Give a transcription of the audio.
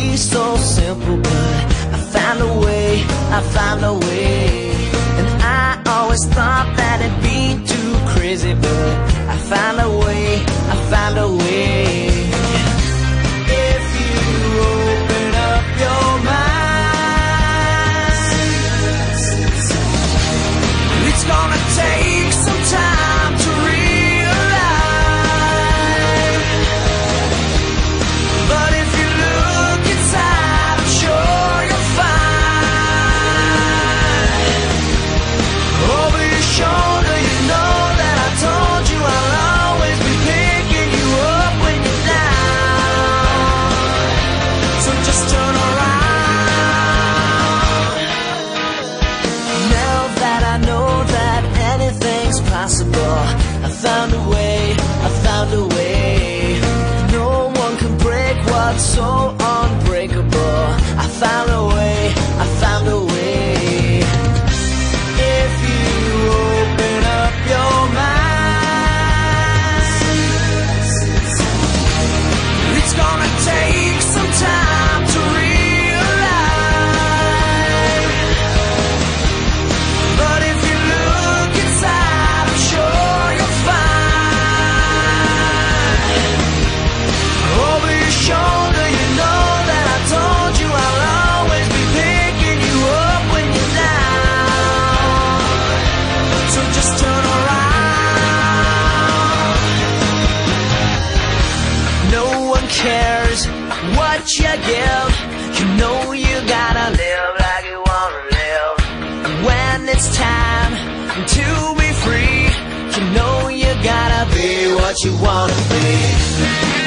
be so simple, but I found a way, I found a way. And I always thought that it'd be too crazy, but I found a way, I found a way. If you open up your mind, it's gonna take some time to realize, but if you look inside, I'm sure you'll find. Over your shoulder, you know that I told you I'll always be picking you up when you're down. So just turn around. Now that I know that anything's possible, I found a way, I found a way. No one can break what's so unbreakable. I found a way, I found a way. If you open up your mind, it's gonna take some time to realize, but if you look inside, I'm sure you'll find. Over your shoulder, you know that I told you I'll always be picking you up when you're down. So just turn around. No one cares what you give. You know you gotta live like you wanna live. And when it's time to be free, you know you gotta be what you wanna be.